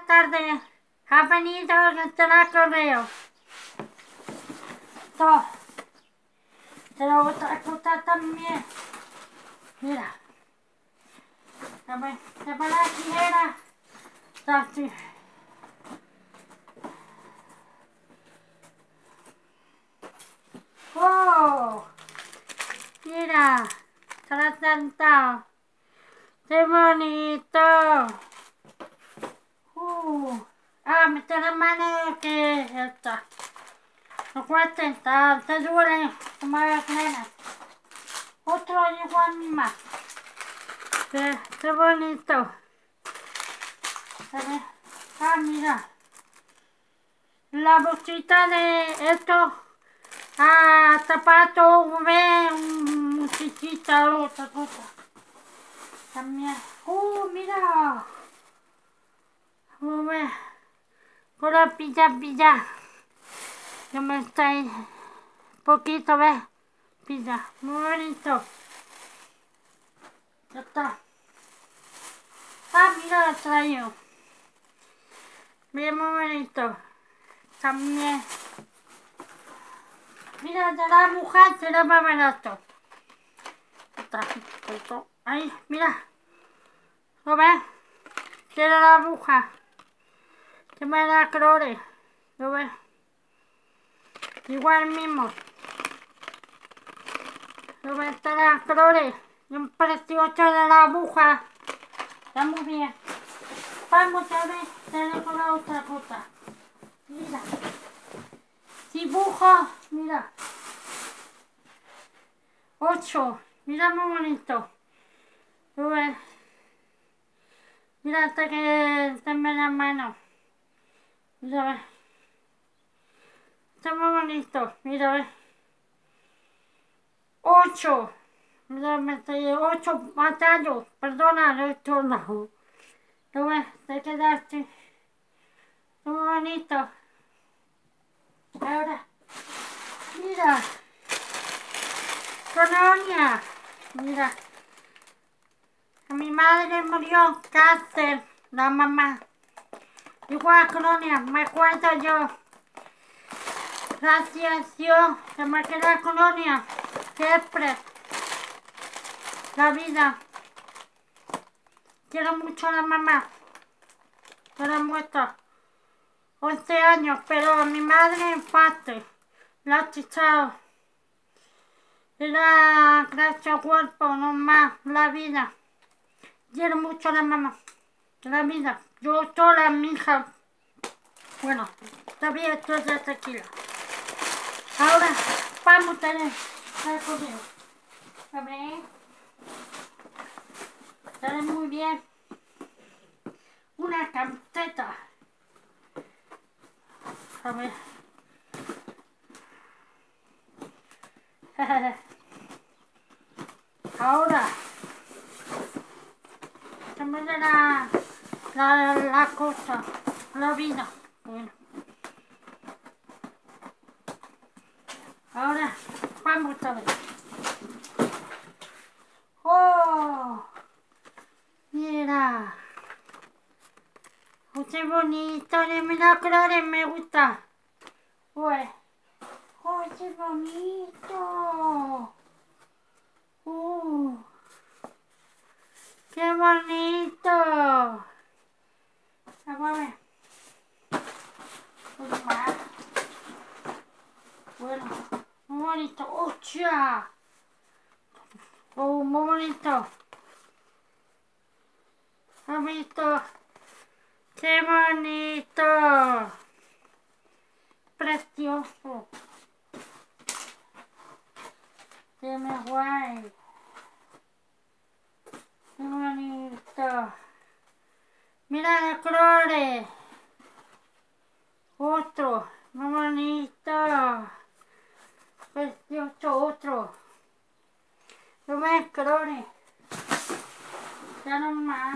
buenas tardes. Ha venido el correo. Esto. Pero otra cosa también. Mira. Se va la tijera. Así. ¡Oh! Mira. ¡Tarantanta! ¡Qué bonito! Mete la mano que está. No cuesta, está dura, como las nenas. Otro igual más. Qué bonito. Mira. La bolsita de esto. Zapato, musiquita, otra cosa. También. Mira. Con la pilla. Yo me estoy poquito, ¿ves? Pilla. Muy bonito. Ya está. Mira, lo traigo. Bien, muy bonito. También. Mira, de la mujer será más barato. Está. Ahí, mira. ¿Lo ves? Tiene la aguja. Que me da colores. ¿Lo ves? Igual mismo. ¿Lo ves? Tiene las colores. Y un precioso de la aguja. Está muy bien. Vamos a ver. Tiene con la otra cosa. Mira. Dibujo. Mira. 8. Mira, muy bonito. ¿Lo ves? Mira hasta que se me la mano. Mira, ve. Está muy bonito. Mira, ve. 8. Mira, me estoy 8 batallos. Perdona, lo he hecho no. Lo ves, te quedaste. Está muy bonito. Ahora, mira. Colonia. Mira. A mi madre murió cáncer, la mamá. Igual colonia, me acuerdo yo. Gracias a Dios, se me queda colonia. Siempre. La vida. Quiero mucho a la mamá. Pero ha muerto. 11 años, pero mi madre en parte. La ha chichado. Era gracias al cuerpo, no más, la vida. Quiero mucho a la mamá. La vida. Yo sola, mi hija. Bueno, todavía estoy ya tranquila. Ahora, vamos a tener el correo. A ver. Sale muy bien. Una camiseta. A ver. Ahora. También la cosa. La vida. Bueno. Ahora, vamos a ver. ¡Oh! Mira. ¡Qué bonito! Mira colores, me gusta. Pues. ¡Oh, qué bonito! ¡Qué bonito! Vamos a ver. Un más. Bueno, muy bonito. ¡Hostia! Muy bonito. Bonito. ¡Qué bonito! Precioso. ¡Qué guay! ¡Qué bonito! Mira los colores. Otro. Muy bonito. Precioso otro. Lo ves, colores. Ya no más.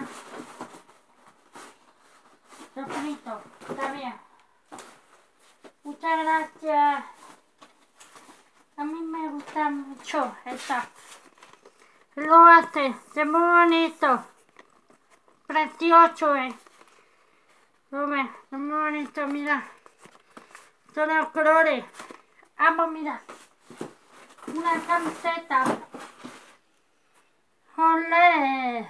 Lo bonito. Está bien. Muchas gracias. A mí me gusta mucho esta. Lo hace. Es muy bonito. Precioso, Tome, es muy bonito, mira. Son los colores. Amo, mira. Una camiseta. Olé.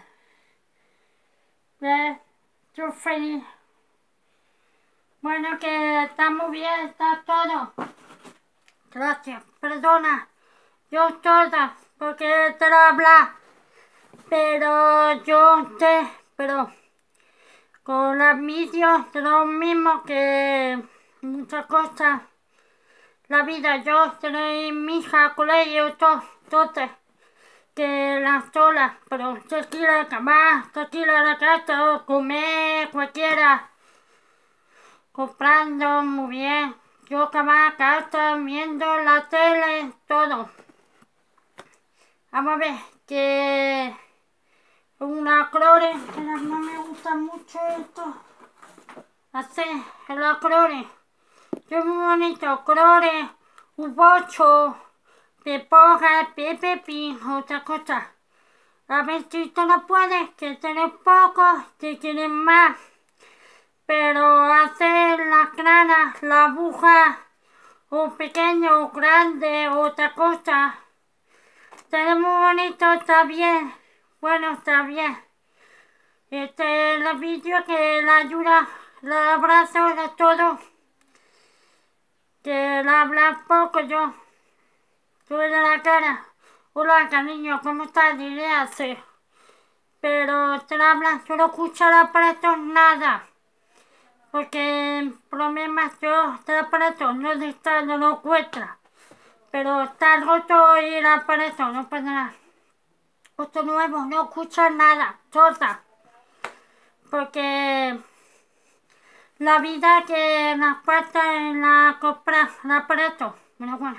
¿Ves? Yo feliz. Bueno, que está muy bien, está todo. Gracias, perdona. Yo toda, porque te lo habla. Pero yo sé, pero con los vídeos de lo mismo que muchas cosas. La vida, yo tengo mi hija, colegio, todo, entonces, que la sola, pero tranquila la cama, tranquila la casa, comer, cualquiera, comprando muy bien. Yo cama, casa, viendo la tele, todo. Vamos a ver, que una clore, que no me gusta mucho esto. Así, la clore. Es muy bonito, colores, un bocho, de poja, pepe, pin, otra cosa. A ver si tú no puedes, que tienes poco, si tienes más. Pero hacer la grana, la aguja, o pequeño, o grande, otra cosa. Está muy bonito, está bien. Bueno, está bien. El vídeo que la ayuda, el abrazo, de todo. Que la habla poco yo. Sube la cara. Hola, cariño, ¿cómo estás? Diré así. Pero te la habla, yo no escucho el aparato nada. Porque el problema es yo, el aparato no está, no lo encuentra. Pero está roto y el aparato, no pasa nada. Otro nuevo, no escucha nada, sorda. Porque la vida que nos falta en la compra, el aparato, bueno.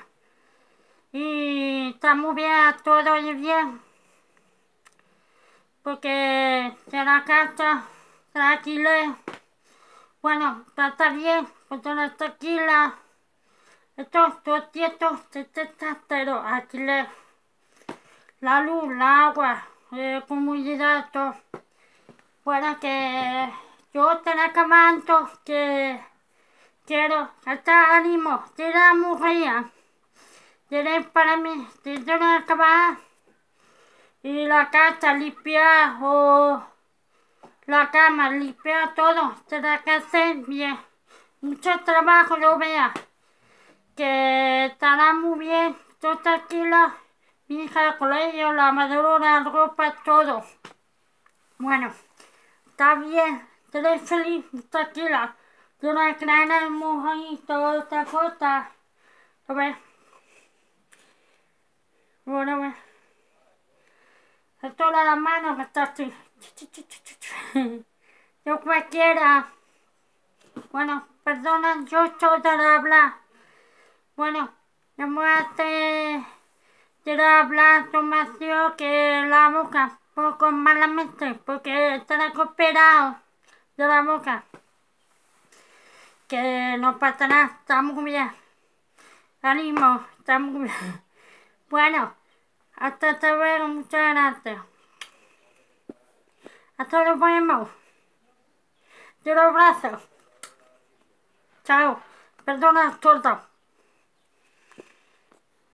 Y está muy bien, todo bien. Porque de la casa, se la alquilé. Bueno, está bien, porque no está alquila. Esto, todo cierto, pero alquilé. La luz, el agua, comunidad, todo. Bueno, que yo te la comando, que quiero hasta ánimo, de la mujer. Tiene para mí, tiene que acabar. Y la casa limpia o la cama limpia, todo. Tendrá que hacer bien. Mucho trabajo, lo vea. Que estará muy bien, todo tranquila. Mi hija, el colegio, la madura, la ropa, todo. Bueno, está bien. Estaré feliz, tranquila. De una gran mujer y toda otra cosa. ¿Lo ves? Bueno. Esto la mano que está así. Yo cualquiera. Bueno, perdona, yo estoy de hablar. Bueno, vamos a hacer de hablar tomación que la boca poco malamente porque está recuperado de la boca. Que no pasa nada, estamos bien. Ánimo, estamos bien. Bueno, hasta luego, muchas gracias. Hasta luego, vemos. Te lo abrazo. Chao. Perdona, torta.